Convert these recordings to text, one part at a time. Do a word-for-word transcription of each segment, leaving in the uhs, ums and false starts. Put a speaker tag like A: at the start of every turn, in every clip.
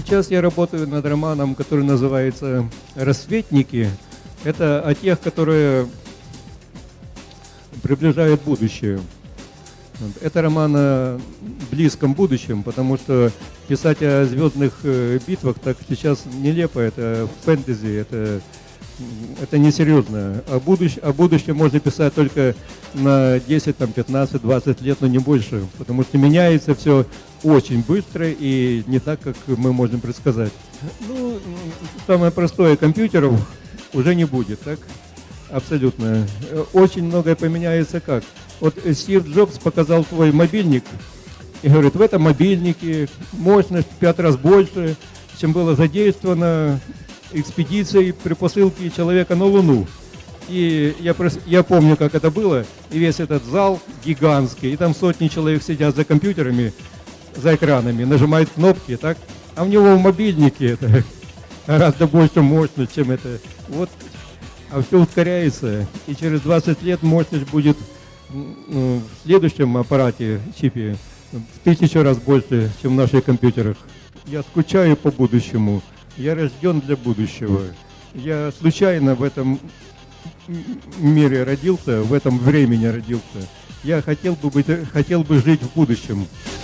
A: Сейчас я работаю над романом, который называется «Рассветники». Это о тех, которые приближают будущее. Это роман о близком будущем, потому что писать о звездных битвах так сейчас нелепо, это фэнтези, это, это несерьезно. О, будущ, о будущем можно писать только на десять, пятнадцать, двадцать лет, но не больше, потому что меняется все очень быстро и не так, как мы можем предсказать. Ну, самое простое, компьютеров уже не будет, так? Абсолютно. Очень многое поменяется как? Вот Стив Джобс показал свой мобильник и говорит, в этом мобильнике мощность в пять раз больше, чем было задействовано экспедицией при посылке человека на Луну. И я, прос... я помню, как это было, и весь этот зал гигантский, и там сотни человек сидят за компьютерами, за экранами, нажимают кнопки, так? А у него в мобильнике это гораздо больше мощность, чем это. Вот, а все ускоряется, и через двадцать лет мощность будет в следующем аппарате, чипе, в тысячу раз больше, чем в наших компьютерах. Я скучаю по будущему, я рожден для будущего. Я случайно в этом мире родился, в этом времени родился. Я хотел бы, быть, хотел бы жить в будущем.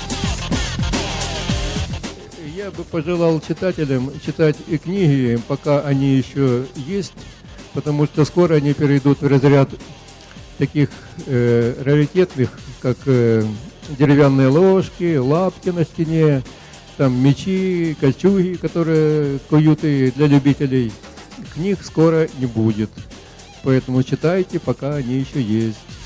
A: Я бы пожелал читателям читать и книги, пока они еще есть, потому что скоро они перейдут в разряд таких э, раритетных, как э, деревянные ложки, лапки на стене, там мечи, кольчуги, которые куюты для любителей. Книг скоро не будет, поэтому читайте, пока они еще есть.